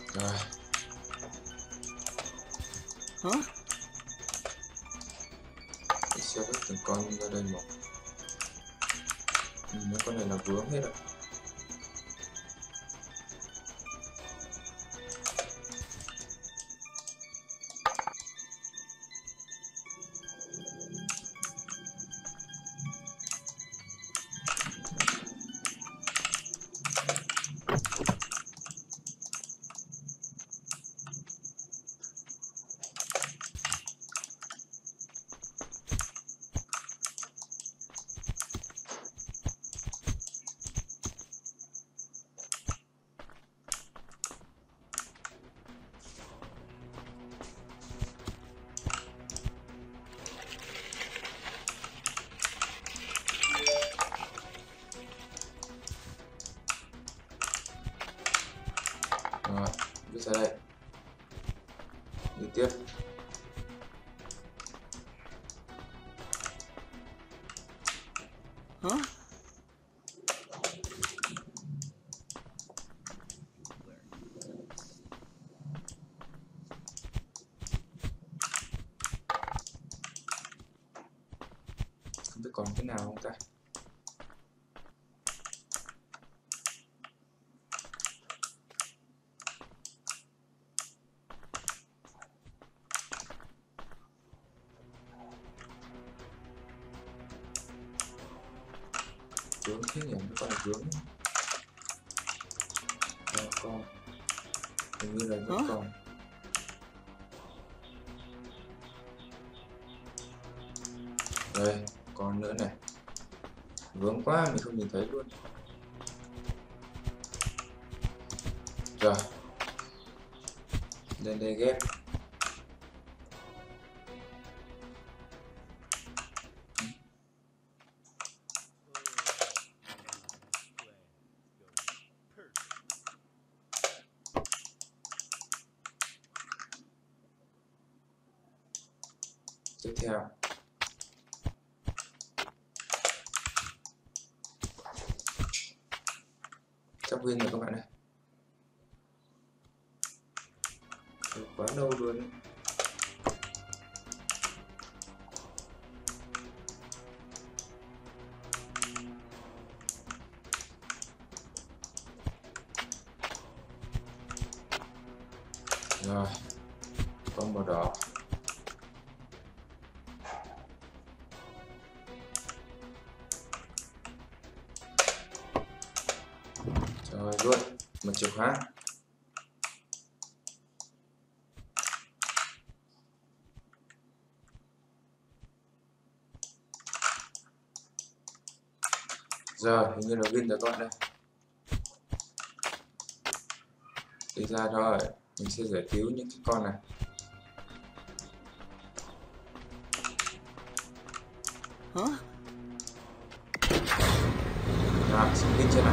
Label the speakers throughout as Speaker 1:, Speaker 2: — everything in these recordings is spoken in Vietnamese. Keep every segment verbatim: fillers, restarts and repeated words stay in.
Speaker 1: Rồi.
Speaker 2: Hả?
Speaker 1: Mình sẽ vứt từng con ra đây một. Ừ, mấy con này là vướng hết rồi. Rồi, vứt ra đây. Đi tiếp.
Speaker 2: Hả?
Speaker 1: Không biết còn cái nào không ta. Vướng thế nhỉ, nó còn là vướng. Rồi con. Hình như là vẫn
Speaker 2: Hả?
Speaker 1: còn. Đây, còn nữa này. Vướng quá mình không nhìn thấy luôn. Rồi. Lên đây ghép. Tiếp theo sắp win rồi các bạn ơi. Được quá lâu luôn ấy. Rồi con màu đỏ. Rồi luôn một chìa khóa. Rồi hình như là win rồi các bạn đây. Đi ra rồi mình sẽ giải cứu những cái con này.
Speaker 2: Hả?
Speaker 1: Rồi xong win chưa nào.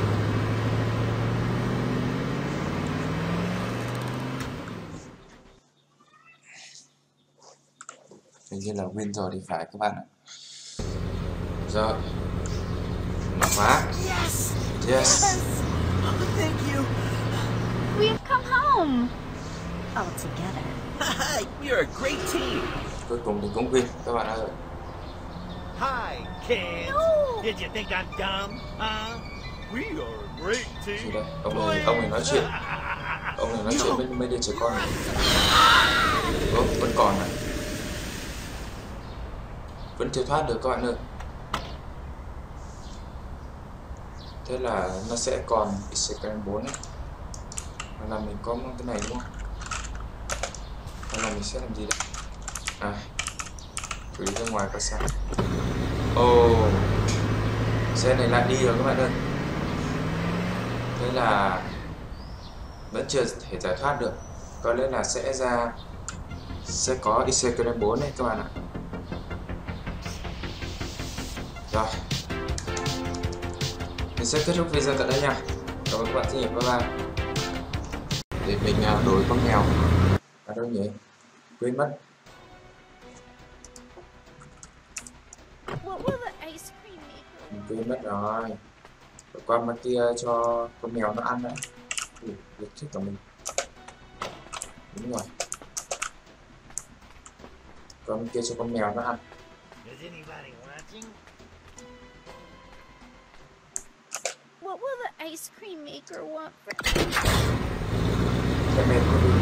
Speaker 1: Hình như là win rồi thì phải các bạn ạ. Rồi mở khóa.
Speaker 2: Yes!
Speaker 1: Yes.
Speaker 2: Oh, thank you!
Speaker 3: We have come home! All together.
Speaker 2: You're a great team!
Speaker 1: Cuối cùng thì cũng win các bạn ơi.
Speaker 4: Hi, kids.
Speaker 3: No!
Speaker 4: Did you think I'm dumb? Huh? We are a great
Speaker 1: Thì
Speaker 4: team.
Speaker 1: đây, ông này, ông này nói chuyện. Ông này nói chuyện với mấy đứa trẻ con này. Ủa, vẫn còn này. Vẫn chưa thoát được các bạn ơi. Thế là nó sẽ còn Instagram bốn ấy. Hoặc là mình có cái này đúng không? Hoặc là mình sẽ làm gì đây? À, thử đi ra ngoài coi sao. Ồ, oh, xe này lại đi rồi các bạn ơi. Thế là vẫn chưa thể giải thoát được. Có lẽ là sẽ ra sẽ có Instagram bốn này các bạn ạ. Rồi, mình sẽ kết thúc video tại đây nha. Cảm ơn các bạn rất nhiều, bye bye. Để mình đổi con mèo ở đâu nhỉ, quên mất.
Speaker 3: What will the ice cream maker?
Speaker 1: Mình quên mất rồi. Qua bên kia cho con mèo nó ăn đấy. Ui, chết cả mình. Đúng rồi. Con kia cho con mèo nó ăn.
Speaker 4: Is anybody watching?
Speaker 3: What will the ice cream maker want for...
Speaker 1: Cái mèo nó đi.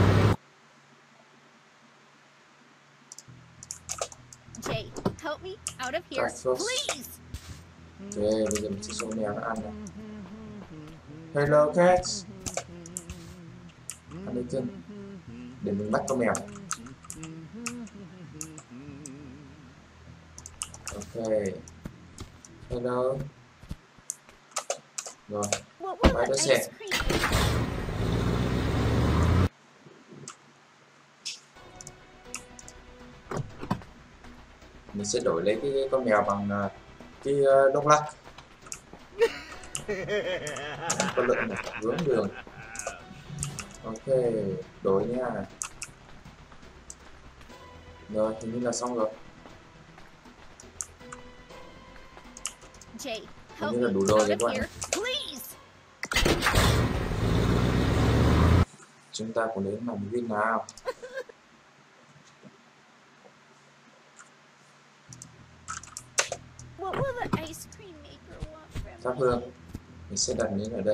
Speaker 3: Jay, help me out of here,
Speaker 1: Cactus.
Speaker 3: please!
Speaker 1: Ok, bây giờ mình sẽ cho con mèo nó ăn này. Hello cats. Ăn đi cưng. Để mình bắt con mèo. Ok. Hello. Rồi.
Speaker 3: What will
Speaker 1: Bye,
Speaker 3: the
Speaker 1: that's it.
Speaker 3: ice cream...
Speaker 1: Mình sẽ đổi lấy cái con mèo bằng uh, cái uh, đốc lắc. Con lợn này hướng đường. Ok, đổi nha. Rồi, hình như là xong rồi.
Speaker 3: Jay,
Speaker 1: Hình
Speaker 3: help
Speaker 1: như
Speaker 3: me
Speaker 1: là đủ rồi
Speaker 3: out
Speaker 1: rồi các
Speaker 3: of
Speaker 1: bạn.
Speaker 3: here, please!
Speaker 1: Chúng ta cùng đến làm win nào.
Speaker 3: What will the ice cream maker want from
Speaker 1: Thắp
Speaker 3: me?
Speaker 1: hương. Mình sẽ đặt miếng ở đây.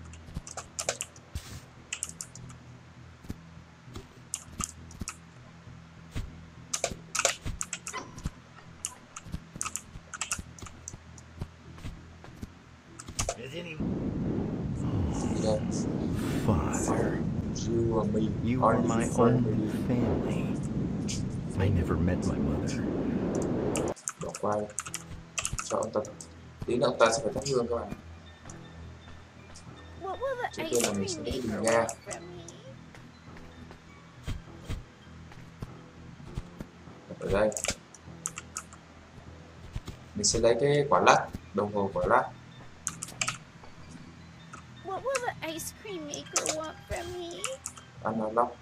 Speaker 4: Is any...
Speaker 1: Đi đây.
Speaker 5: Father,
Speaker 1: You and me.
Speaker 5: you are
Speaker 1: Only
Speaker 5: my
Speaker 1: for
Speaker 5: own
Speaker 1: me.
Speaker 5: family. I never met my mother.
Speaker 1: Bỏ qua đi. Cho ông ta. Tí nữa ông ta sẽ phải thắp hương các bạn.
Speaker 3: What will the
Speaker 1: Trước
Speaker 3: ice
Speaker 1: tiên là
Speaker 3: cream
Speaker 1: mình sẽ đi
Speaker 3: maker
Speaker 1: bình ga.
Speaker 3: want from me?
Speaker 1: Ở đây. Mình sẽ lấy cái quả lắc. Đồng hồ quả lắc.
Speaker 3: What will the ice cream maker want from me?
Speaker 1: Ăn nó lóc.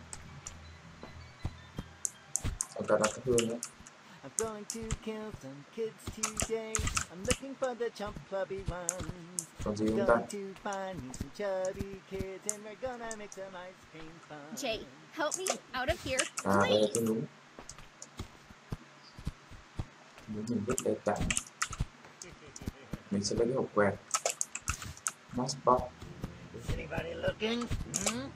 Speaker 1: Ông ta đang thắp hương nữa.
Speaker 4: I'm going to kill some kids today. I'm looking for the chump clubby ones.
Speaker 1: Còn gì
Speaker 4: I'm
Speaker 1: không ta?
Speaker 4: going to find me some chubby kids and we're gonna make some ice cream fun.
Speaker 3: Jay, help me out of here,
Speaker 1: À đây là
Speaker 3: please!
Speaker 1: cái núm. Núm mình vứt đây tặng. Mình sẽ lấy cái hộp quẹt. Matchbox.
Speaker 4: Is anybody looking? Hmm?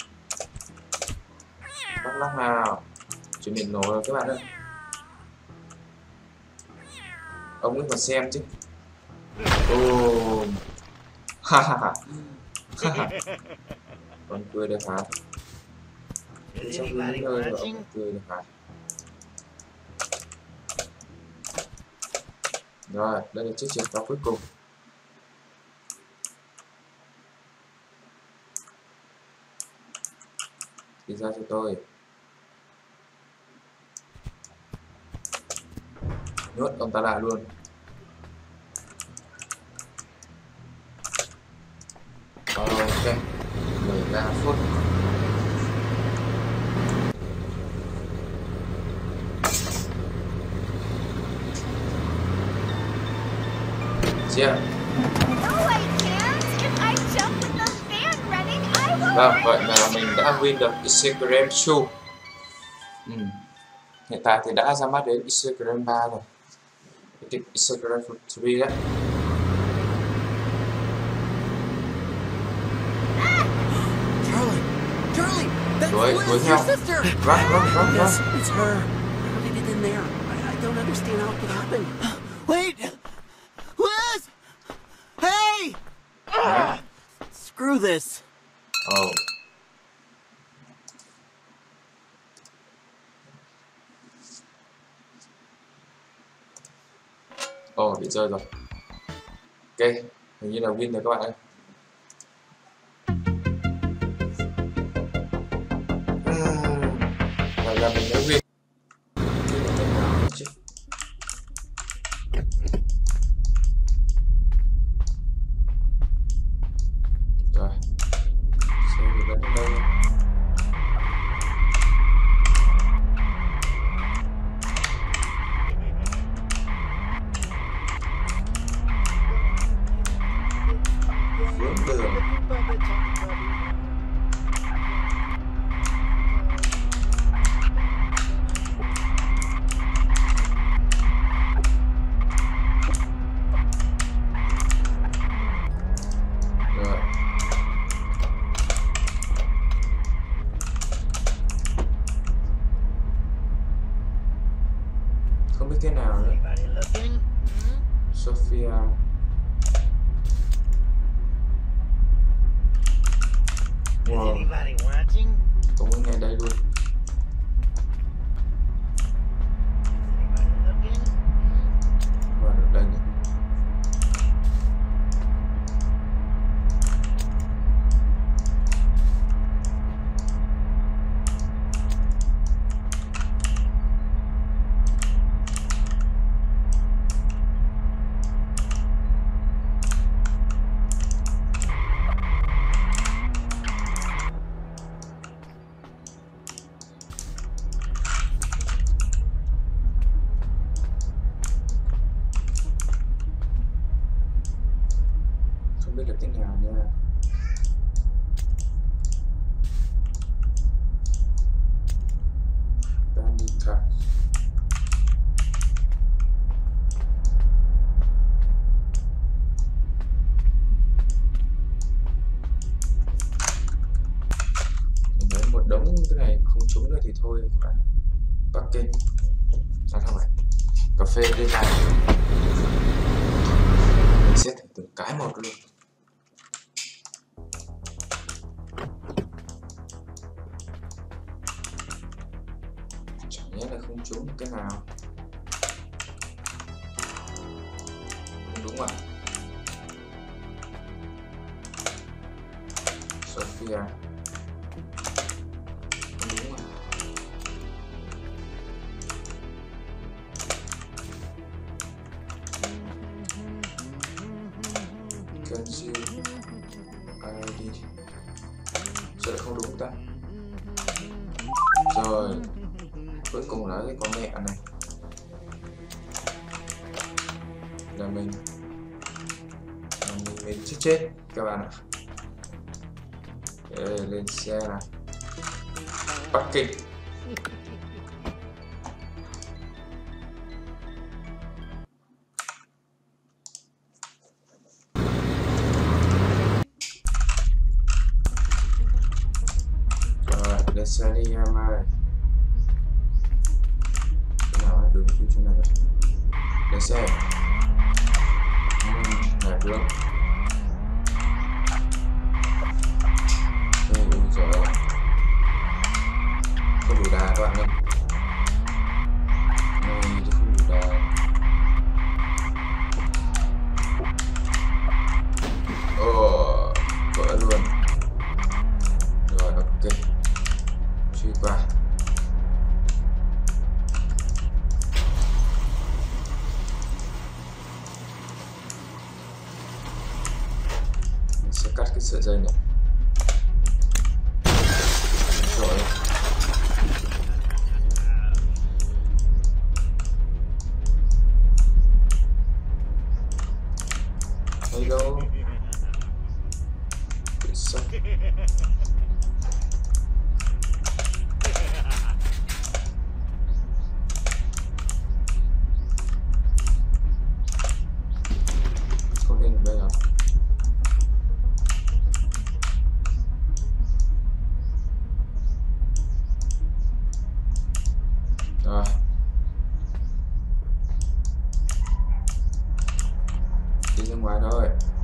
Speaker 1: Bắt lắc nào. Chuyện mình nổ rồi các bạn ơi. Ông ấy còn xem chứ. Ồ. Ha ha ha. Ha ha. Con cười được hả?
Speaker 4: Is
Speaker 1: Trong
Speaker 4: anybody
Speaker 1: những nơi mà
Speaker 4: watching?
Speaker 1: ông cười được hả? Rồi, đây là chiếc chìa khóa cuối cùng. Đi ra cho tôi. Nhốt ông ta lại luôn. Ok, mười ba phút. Yeah.
Speaker 3: No, I can't! If I jump with the fan running, I will
Speaker 1: Vâng,
Speaker 3: run
Speaker 1: vậy là mình đã win được Instagram two. Ừ. Hiện tại thì đã ra mắt đến Instagram ba rồi. Cái Instagram ba đấy.
Speaker 2: Charlie! Charlie! That's
Speaker 1: Đuổi,
Speaker 2: Liz,
Speaker 1: đuổi
Speaker 2: your
Speaker 1: theo.
Speaker 2: sister!
Speaker 1: Run, run, run, run.
Speaker 2: Yes, it's her. How did it get in there? I, I don't understand how it could happen. Wait! Liz! Hey!
Speaker 1: Hả?
Speaker 2: Screw this.
Speaker 1: Ồ. Ồ, bị rơi rồi. Ok, hình như là win rồi các bạn ơi. Vậy là mình đã win. Win ở bên nào chứ? Rồi. Xe thì vẫn ở đây. Hướng đường.
Speaker 4: Looking for the chump clubby ones.
Speaker 1: cái nào nữa.
Speaker 4: Anybody looking? Hmm?
Speaker 1: Sophia.
Speaker 4: Is
Speaker 1: Wow,
Speaker 4: anybody watching?
Speaker 1: cũng ở ngay đây luôn.
Speaker 4: Anybody looking? Hmm?
Speaker 1: Và được đây nữa. Không biết là thế nào nha. Đang đi thật. Mình thấy một đống cái này mà không trúng nữa thì thôi các bạn. Parking. À không phải. Cà phê đi này. Mình sẽ thử từng cái một luôn. Chẳng nhẽ là không trúng cái nào. Không đúng à? Sophia. Không đúng à? Kenji i đê. Sao lại không đúng ta? Rồi cuối cùng là cái con mẹ này là mình là mình mình chết chết các bạn ạ. Để lên xe này. Bắc Kinh. Rồi lên xe đi em ơi. Cái nào á? Đường chui chỗ này rồi. Lên xe. Uhm, này được. Ôi ôi trời ơi. Không đủ đà các bạn ơi. Này thì không đủ đà. Ồ, vỡ luôn. Rồi ok. Truy qua. Mình sẽ cắt cái sợi dây này. Rồi. Hello. Bị sốc. Không lên được đây à? Rồi. Đi ra ngoài thôi.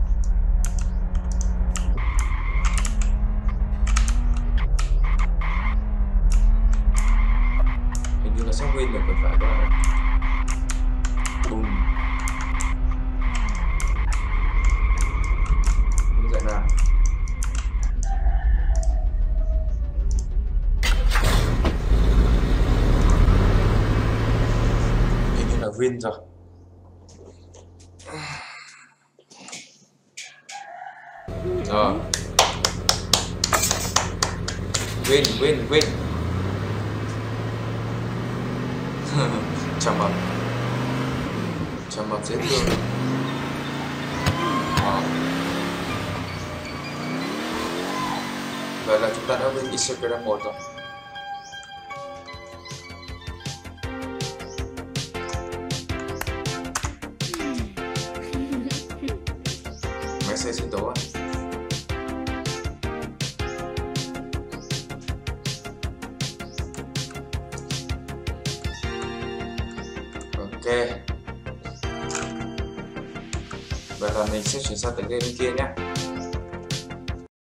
Speaker 1: Hình như là sắp win được rồi phải các bạn ạ. Bùm. Như vậy nào. Hình như là win rồi. Rồi. Win, win, win. Chào mập. Chào mập dễ thương. Wow. Vậy là chúng ta đã win Instagram một rồi. Máy xe sinh tố à? Ok. Vậy là mình sẽ chuyển sang tựa game bên kia nhé.